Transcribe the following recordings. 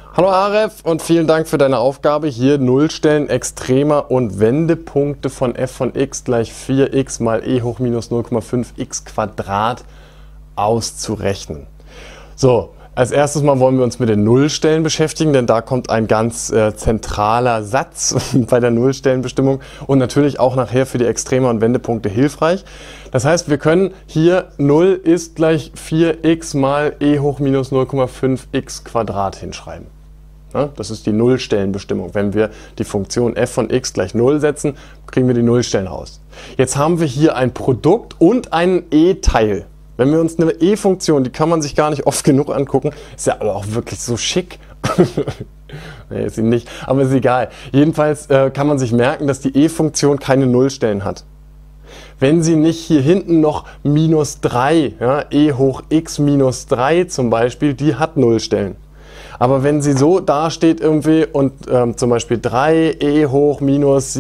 Hallo Aref und vielen Dank für deine Aufgabe, hier Nullstellen, Extremer und Wendepunkte von f von x gleich 4x mal e hoch minus 0,5x Quadrat auszurechnen. So, als erstes mal wollen wir uns mit den Nullstellen beschäftigen, denn da kommt ein ganz zentraler Satz bei der Nullstellenbestimmung und natürlich auch nachher für die Extremer und Wendepunkte hilfreich. Das heißt, wir können hier 0 ist gleich 4x mal e hoch minus 0,5x Quadrat hinschreiben. Ja, das ist die Nullstellenbestimmung. Wenn wir die Funktion f von x gleich 0 setzen, kriegen wir die Nullstellen raus. Jetzt haben wir hier ein Produkt und einen e-Teil. Wenn wir uns eine e-Funktion, die kann man sich gar nicht oft genug angucken, ist ja aber auch wirklich so schick. Nee, ist sie nicht, aber ist egal. Jedenfalls kann man sich merken, dass die e-Funktion keine Nullstellen hat. Wenn sie nicht hier hinten noch minus 3, ja, e hoch x minus 3 zum Beispiel, die hat Nullstellen. Aber wenn sie so dasteht irgendwie und zum Beispiel 3 e hoch minus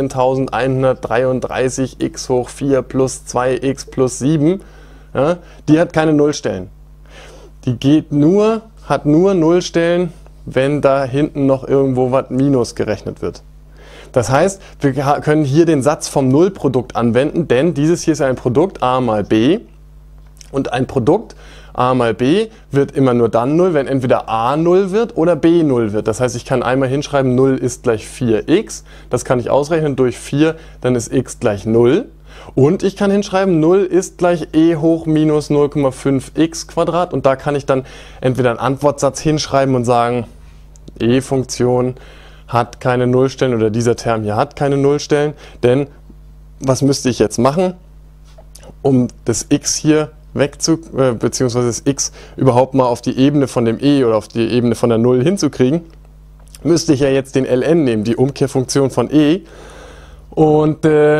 17.133 x hoch 4 plus 2x plus 7, ja, die hat keine Nullstellen. Die hat nur Nullstellen, wenn da hinten noch irgendwo was Minus gerechnet wird. Das heißt, wir können hier den Satz vom Nullprodukt anwenden, denn dieses hier ist ein Produkt a mal b und ein Produkt a mal b wird immer nur dann 0, wenn entweder a 0 wird oder b 0 wird. Das heißt, ich kann einmal hinschreiben, 0 ist gleich 4x, das kann ich ausrechnen durch 4, dann ist x gleich 0. Und ich kann hinschreiben, 0 ist gleich e hoch minus 0,5x Quadrat und da kann ich dann entweder einen Antwortsatz hinschreiben und sagen, e-Funktion hat keine Nullstellen oder dieser Term hier hat keine Nullstellen, denn was müsste ich jetzt machen, um das x hier beziehungsweise das x überhaupt mal auf die Ebene von dem e oder auf die Ebene von der 0 hinzukriegen, müsste ich ja jetzt den ln nehmen, die Umkehrfunktion von e. Und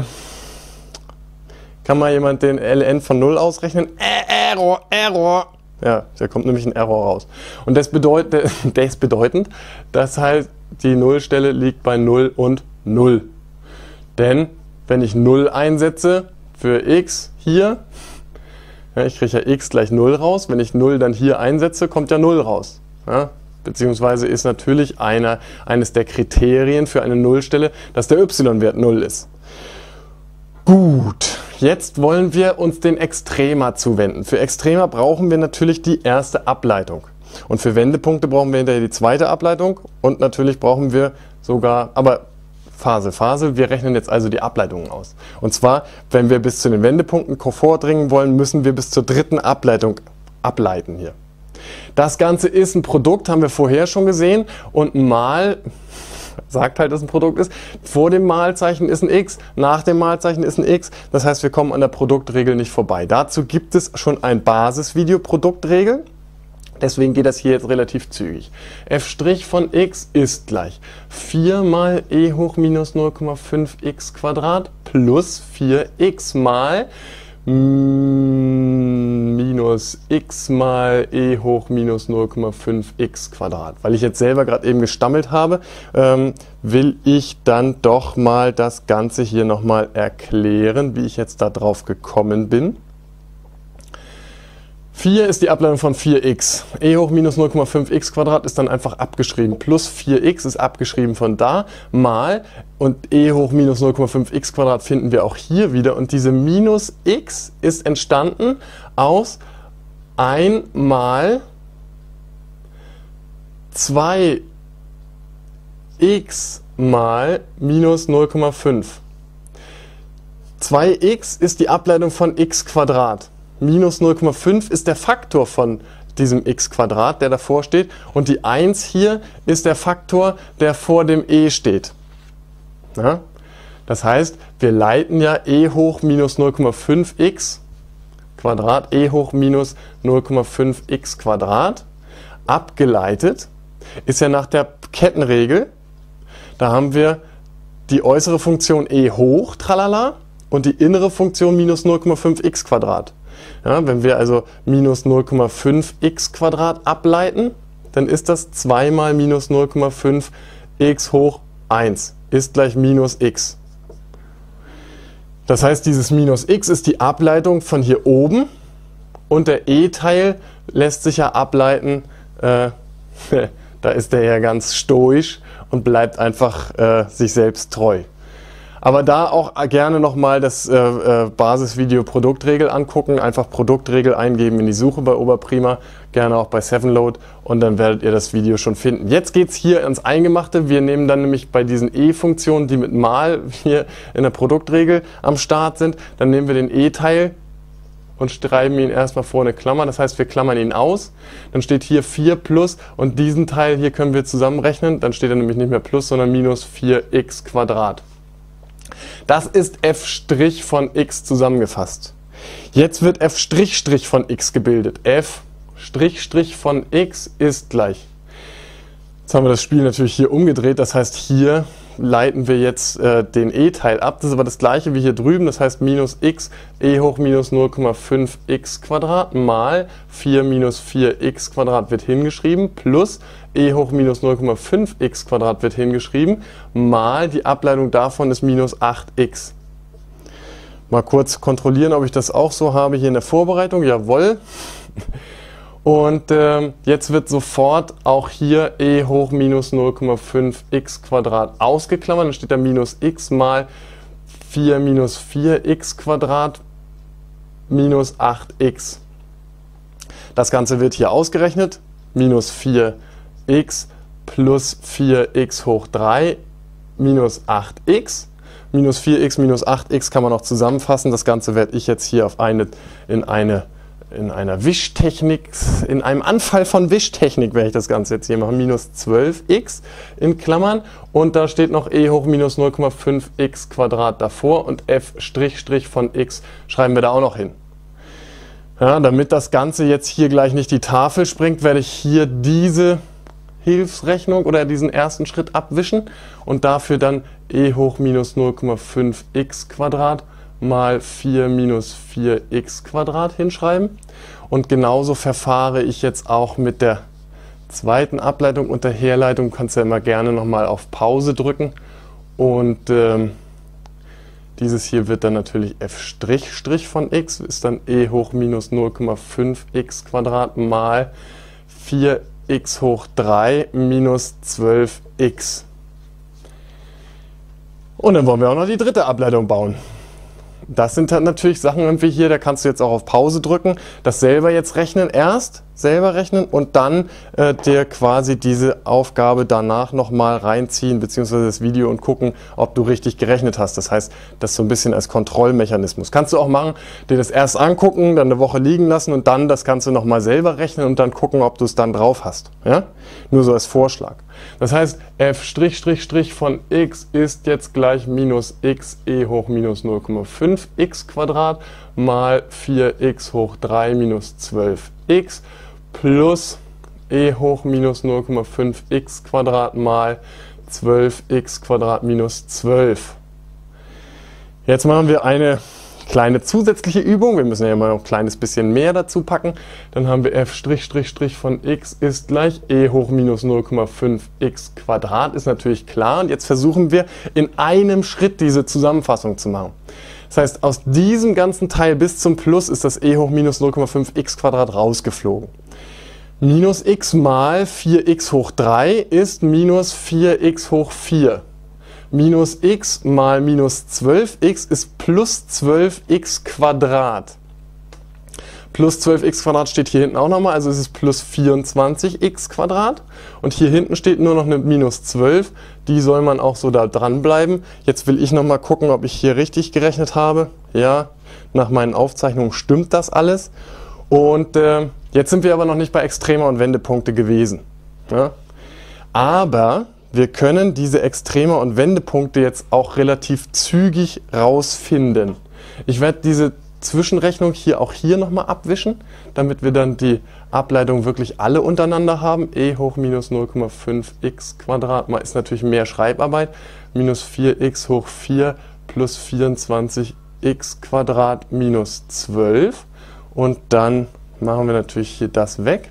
kann mal jemand den ln von 0 ausrechnen? Error! Ja, da kommt nämlich ein Error raus. Und das bedeutet, bedeutend, dass halt die Nullstelle liegt bei 0 und 0. Denn wenn ich 0 einsetze für x hier, ja, ich kriege ja x gleich 0 raus, wenn ich 0 dann hier einsetze, kommt ja 0 raus. Ja, beziehungsweise ist natürlich eines der Kriterien für eine Nullstelle, dass der y-Wert 0 ist. Gut, jetzt wollen wir uns den Extremer zuwenden. Für Extremer brauchen wir natürlich die erste Ableitung. Und für Wendepunkte brauchen wir hinterher die zweite Ableitung und natürlich brauchen wir sogar, aber Phase, wir rechnen jetzt also die Ableitungen aus. Und zwar, wenn wir bis zu den Wendepunkten vordringen wollen, müssen wir bis zur dritten Ableitung ableiten hier. Das Ganze ist ein Produkt, haben wir vorher schon gesehen und mal sagt halt, dass ein Produkt ist. Vor dem Malzeichen ist ein x, nach dem Malzeichen ist ein x. Das heißt, wir kommen an der Produktregel nicht vorbei. Dazu gibt es schon ein Basisvideo Produktregel. Deswegen geht das hier jetzt relativ zügig. f' von x ist gleich 4 mal e hoch minus 0,5x Quadrat plus 4x mal minus x mal e hoch minus 0,5x Quadrat. Weil ich jetzt selber gerade eben gestammelt habe, will ich dann doch mal das Ganze hier nochmal erklären, wie ich jetzt da drauf gekommen bin. 4 ist die Ableitung von 4x. e hoch minus 0,5x Quadrat ist dann einfach abgeschrieben. Plus 4x ist abgeschrieben von da, mal, und e hoch minus 0,5x Quadrat finden wir auch hier wieder. Und diese minus x ist entstanden aus 1 mal 2x mal minus 0,5. 2x ist die Ableitung von x Quadrat. Minus 0,5 ist der Faktor von diesem x Quadrat, der davor steht. Und die 1 hier ist der Faktor, der vor dem e steht. Ja? Das heißt, wir leiten ja e hoch minus 0,5x Quadrat, e hoch minus 0,5x Quadrat. Abgeleitet ist ja nach der Kettenregel. Da haben wir die äußere Funktion e hoch, tralala, und die innere Funktion minus 0,5x Quadrat. Ja, wenn wir also minus 0,5x Quadrat ableiten, dann ist das 2 mal minus 0,5 x hoch 1 ist gleich minus x. Das heißt, dieses minus x ist die Ableitung von hier oben und der e-Teil lässt sich ja ableiten Da ist er ja ganz stoisch und bleibt einfach sich selbst treu. Aber da auch gerne nochmal das Basisvideo Produktregel angucken. Einfach Produktregel eingeben in die Suche bei Oberprima, gerne auch bei 7Load und dann werdet ihr das Video schon finden. Jetzt geht es hier ins Eingemachte. Wir nehmen dann nämlich bei diesen E-Funktionen, die mit mal hier in der Produktregel am Start sind, dann nehmen wir den E-Teil und schreiben ihn erstmal vor eine Klammer. Das heißt, wir klammern ihn aus. Dann steht hier 4 plus und diesen Teil hier können wir zusammenrechnen. Dann steht er nämlich nicht mehr plus, sondern minus 4x². Das ist f' von x zusammengefasst. Jetzt wird f' von x gebildet. f' von x ist gleich. Jetzt haben wir das Spiel natürlich hier umgedreht. Das heißt, hier leiten wir jetzt den e-Teil ab. Das ist aber das gleiche wie hier drüben. Das heißt, minus x e hoch minus 0,5x² mal 4 minus 4x² wird hingeschrieben plus e hoch minus 0,5x² wird hingeschrieben mal die Ableitung davon ist minus 8x. Mal kurz kontrollieren, ob ich das auch so habe hier in der Vorbereitung. Jawohl. Und jetzt wird sofort auch hier e hoch minus 0,5x² ausgeklammert. Dann steht da minus x mal 4 minus 4x² minus 8x. Das Ganze wird hier ausgerechnet. Minus 4x plus 4x hoch 3 minus 8x. Minus 4x minus 8x kann man auch zusammenfassen. Das Ganze werde ich jetzt hier in einer Wischtechnik, in einem Anfall von Wischtechnik werde ich das Ganze jetzt hier machen. Minus 12x in Klammern und da steht noch e hoch minus 0,5x² davor und f' von x schreiben wir da auch noch hin. Ja, damit das Ganze jetzt hier gleich nicht die Tafel springt, werde ich hier diese Hilfsrechnung oder diesen ersten Schritt abwischen und dafür dann e hoch minus 0,5x² mal 4 minus 4x² hinschreiben. Und genauso verfahre ich jetzt auch mit der zweiten Ableitung und der Herleitung. Du kannst ja immer gerne nochmal auf Pause drücken. Und dieses hier wird dann natürlich f' von x, ist dann e hoch minus 0,5x² mal 4x hoch 3 minus 12x. Und dann wollen wir auch noch die dritte Ableitung bauen. Das sind dann natürlich Sachen irgendwie hier, da kannst du jetzt auch auf Pause drücken, das selber jetzt rechnen, erst selber rechnen und dann dir quasi diese Aufgabe danach nochmal reinziehen, beziehungsweise das Video und gucken, ob du richtig gerechnet hast. Das heißt, das so ein bisschen als Kontrollmechanismus. Kannst du auch machen, dir das erst angucken, dann eine Woche liegen lassen und dann das Ganze nochmal selber rechnen und dann gucken, ob du es dann drauf hast. Ja? Nur so als Vorschlag. Das heißt, f' von x ist jetzt gleich minus x e hoch minus 0,5x² mal 4x hoch 3 minus 12x plus e hoch minus 0,5x² mal 12x² minus 12. Jetzt machen wir eine kleine zusätzliche Übung. Wir müssen ja immer noch ein kleines bisschen mehr dazu packen. Dann haben wir f' von x ist gleich e hoch minus 0,5x². Ist natürlich klar. Und jetzt versuchen wir in einem Schritt diese Zusammenfassung zu machen. Das heißt, aus diesem ganzen Teil bis zum Plus ist das e hoch minus 0,5x² rausgeflogen. Minus x mal 4x hoch 3 ist minus 4x hoch 4. Minus x mal minus 12x ist plus 12x². Plus 12x² steht hier hinten auch nochmal, also es ist plus 24x². Und hier hinten steht nur noch eine minus 12, die soll man auch so da dran bleiben. Jetzt will ich nochmal gucken, ob ich hier richtig gerechnet habe. Ja, nach meinen Aufzeichnungen stimmt das alles. Und jetzt sind wir aber noch nicht bei Extrema und Wendepunkte gewesen. Ja? Aber wir können diese Extrema und Wendepunkte jetzt auch relativ zügig rausfinden. Ich werde diese Zwischenrechnung hier auch hier nochmal abwischen, damit wir dann die Ableitung wirklich alle untereinander haben. e hoch minus 0,5x² mal ist natürlich mehr Schreibarbeit. Minus 4x hoch 4 plus 24x² minus 12. Und dann machen wir natürlich hier das weg.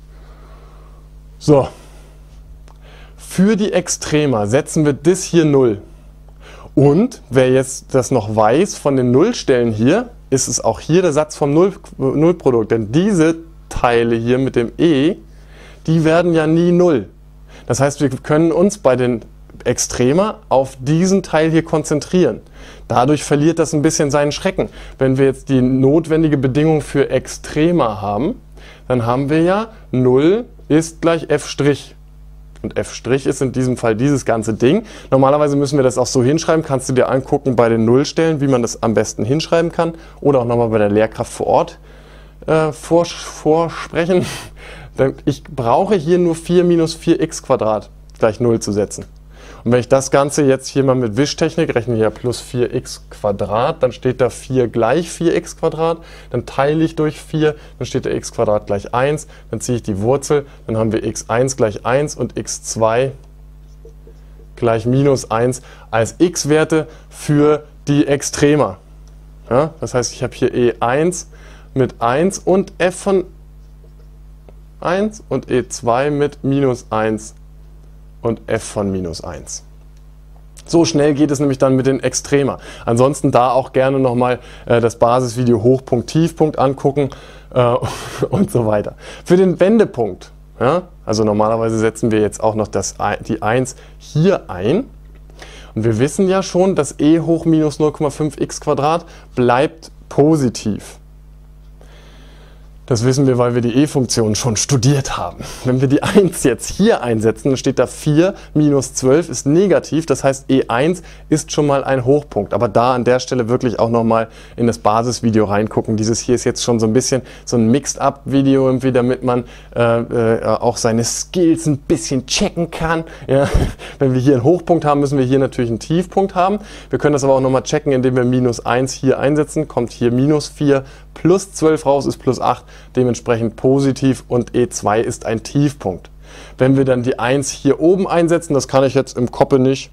So. Für die Extrema setzen wir das hier 0. Und wer jetzt das noch weiß von den Nullstellen hier, ist es auch hier der Satz vom Nullprodukt. Denn diese Teile hier mit dem e, die werden ja nie 0. Das heißt, wir können uns bei den Extrema auf diesen Teil hier konzentrieren. Dadurch verliert das ein bisschen seinen Schrecken. Wenn wir jetzt die notwendige Bedingung für Extrema haben, dann haben wir ja 0 ist gleich f'. Und f' ist in diesem Fall dieses ganze Ding. Normalerweise müssen wir das auch so hinschreiben. Kannst du dir angucken bei den Nullstellen, wie man das am besten hinschreiben kann. Oder auch nochmal bei der Lehrkraft vor Ort vorsprechen. Ich brauche hier nur 4 minus 4x² gleich 0 zu setzen. Und wenn ich das Ganze jetzt hier mal mit Wischtechnik rechne, hier plus 4x², dann steht da 4 gleich 4x², dann teile ich durch 4, dann steht da x² gleich 1, dann ziehe ich die Wurzel, dann haben wir x1 gleich 1 und x2 gleich minus 1 als x-Werte für die Extrema. Ja, das heißt, ich habe hier E1 mit 1 und f von 1 und E2 mit minus 1 und f von minus 1. So schnell geht es nämlich dann mit den Extrema. Ansonsten da auch gerne nochmal das Basisvideo Hochpunkt, Tiefpunkt angucken und so weiter. Für den Wendepunkt, ja, also normalerweise setzen wir jetzt auch noch die 1 hier ein. Und wir wissen ja schon, dass e hoch minus 0,5x² bleibt positiv. Das wissen wir, weil wir die e-Funktion schon studiert haben. Wenn wir die 1 jetzt hier einsetzen, dann steht da 4 minus 12 ist negativ. Das heißt, e1 ist schon mal ein Hochpunkt. Aber da an der Stelle wirklich auch nochmal in das Basisvideo reingucken. Dieses hier ist jetzt schon so ein bisschen so ein Mixed-Up-Video, irgendwie, damit man auch seine Skills ein bisschen checken kann. Ja. Wenn wir hier einen Hochpunkt haben, müssen wir hier natürlich einen Tiefpunkt haben. Wir können das aber auch nochmal checken, indem wir minus 1 hier einsetzen. Kommt hier minus 4 plus 12 raus, ist plus 8. Dementsprechend positiv und E2 ist ein Tiefpunkt. Wenn wir dann die 1 hier oben einsetzen, das kann ich jetzt im Koppe nicht,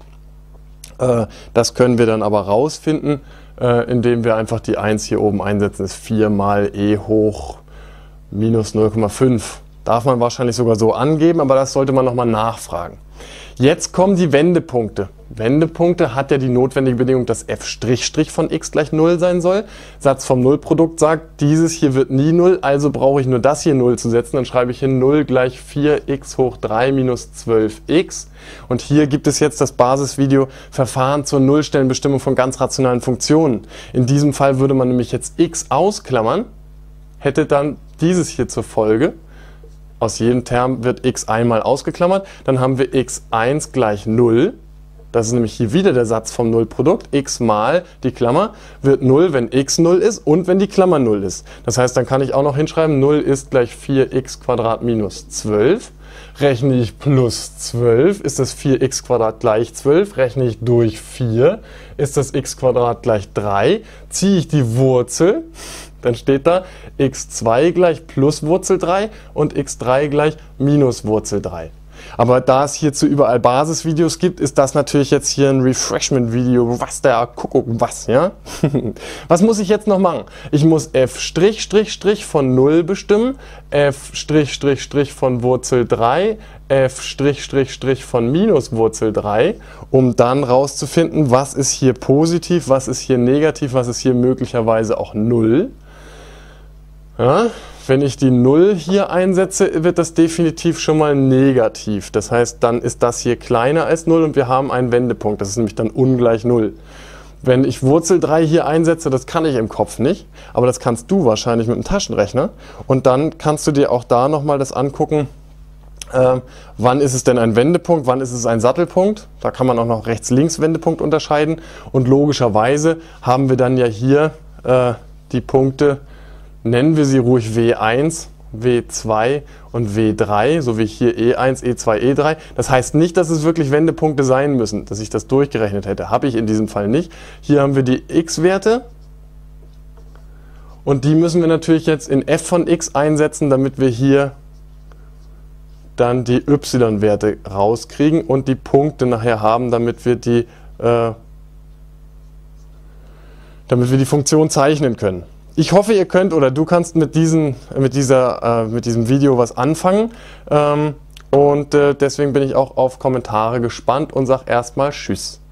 das können wir dann aber rausfinden, indem wir einfach die 1 hier oben einsetzen, ist 4 mal E hoch minus 0,5. Darf man wahrscheinlich sogar so angeben, aber das sollte man nochmal nachfragen. Jetzt kommen die Wendepunkte. Wendepunkte hat ja die notwendige Bedingung, dass f' von x gleich 0 sein soll. Satz vom Nullprodukt sagt, dieses hier wird nie 0, also brauche ich nur das hier 0 zu setzen. Dann schreibe ich hier 0 gleich 4x hoch 3 minus 12x. Und hier gibt es jetzt das Basisvideo Verfahren zur Nullstellenbestimmung von ganz rationalen Funktionen. In diesem Fall würde man nämlich jetzt x ausklammern, hätte dann dieses hier zur Folge. Aus jedem Term wird x einmal ausgeklammert. Dann haben wir x1 gleich 0. Das ist nämlich hier wieder der Satz vom Nullprodukt. X mal die Klammer wird 0, wenn x 0 ist und wenn die Klammer 0 ist. Das heißt, dann kann ich auch noch hinschreiben, 0 ist gleich 4x² minus 12. Rechne ich plus 12, ist das 4x² gleich 12. Rechne ich durch 4, ist das x² gleich 3. Ziehe ich die Wurzel, dann steht da x2 gleich plus Wurzel 3 und x3 gleich minus Wurzel 3. Aber da es hierzu überall Basisvideos gibt, ist das natürlich jetzt hier ein Refreshment-Video. Was der Kuckuck, was, ja? Was muss ich jetzt noch machen? Ich muss f' von 0 bestimmen, f' von Wurzel 3, f' von minus Wurzel 3, um dann rauszufinden, was ist hier positiv, was ist hier negativ, was ist hier möglicherweise auch 0. Ja, wenn ich die 0 hier einsetze, wird das definitiv schon mal negativ. Das heißt, dann ist das hier kleiner als 0 und wir haben einen Wendepunkt. Das ist nämlich dann ungleich 0. Wenn ich Wurzel 3 hier einsetze, das kann ich im Kopf nicht, aber das kannst du wahrscheinlich mit dem Taschenrechner. Und dann kannst du dir auch da nochmal das angucken, wann ist es denn ein Wendepunkt, wann ist es ein Sattelpunkt. Da kann man auch noch Rechts-Links-Wendepunkt unterscheiden. Und logischerweise haben wir dann ja hier die Punkte, nennen wir sie ruhig W1, W2 und W3, so wie hier E1, E2, E3. Das heißt nicht, dass es wirklich Wendepunkte sein müssen, dass ich das durchgerechnet hätte. Habe ich in diesem Fall nicht. Hier haben wir die x-Werte und die müssen wir natürlich jetzt in f von x einsetzen, damit wir hier dann die y-Werte rauskriegen und die Punkte nachher haben, damit wir die Funktion zeichnen können. Ich hoffe, ihr könnt oder du kannst mit diesem Video was anfangen und deswegen bin ich auch auf Kommentare gespannt und sage erstmal Tschüss.